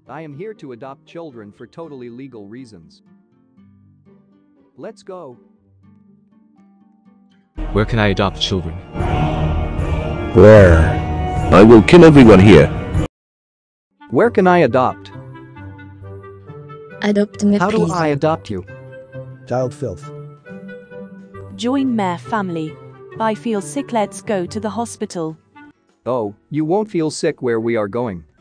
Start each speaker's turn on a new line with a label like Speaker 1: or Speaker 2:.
Speaker 1: I am here to adopt children for totally legal reasons. Let's go.
Speaker 2: Where can I adopt children?
Speaker 3: Where? I will kill everyone here.
Speaker 1: Where can I adopt?
Speaker 4: Adopt me,
Speaker 1: How do
Speaker 4: please.
Speaker 1: I adopt you?
Speaker 5: Child filth.
Speaker 6: Join Mayor family. I feel sick, let's go to the hospital.
Speaker 1: Oh, you won't feel sick where we are going.